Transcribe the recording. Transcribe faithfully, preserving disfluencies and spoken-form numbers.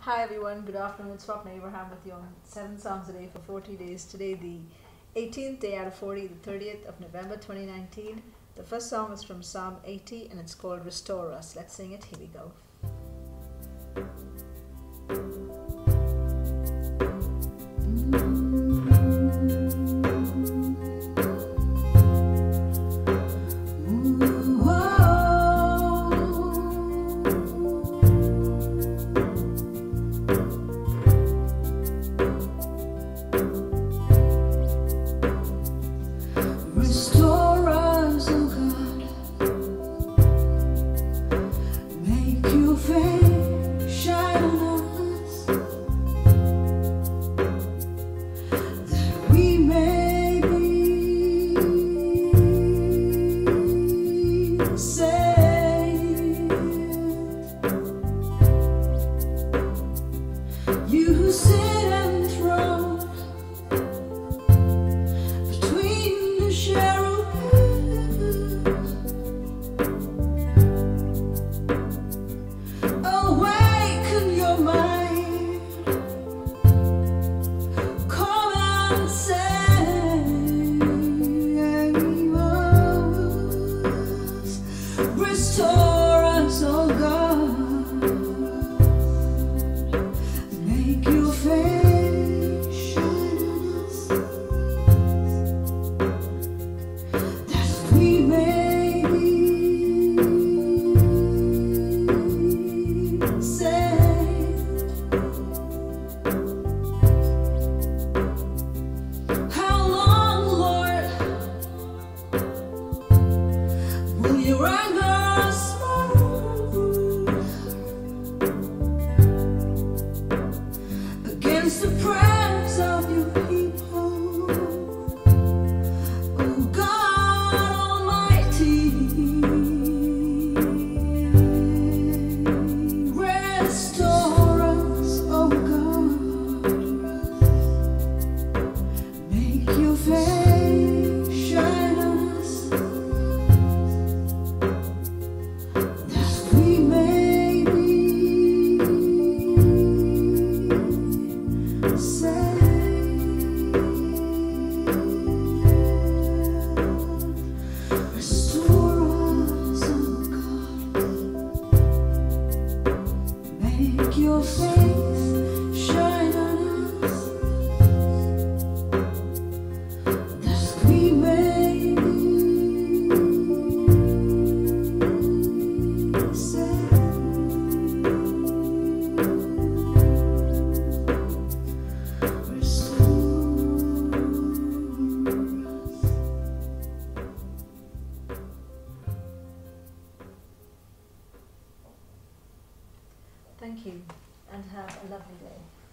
Hi everyone, good afternoon. It's Swapna Abraham with you on seven Psalms a day for forty days. Today, the eighteenth day out of forty, the thirtieth of November twenty nineteen. The first song is from Psalm eighty and it's called Restore Us. Let's sing it. Here we go. Restore us, oh God. Make your face shine on us, that we may be saved. You who sit enthroned between the cherubim, awaken your mind, come and save us. Restore us, oh God. Make your face shine on us, that we may be saved. How long, Lord, will your anger smolder against the prayers of your people? Oh God Almighty, restore us, oh God. Make your face shine on us, that we may be saved. Restore us, oh God. Make your face shine on us, that we may be saved. Restore us. Thank you and have a lovely day.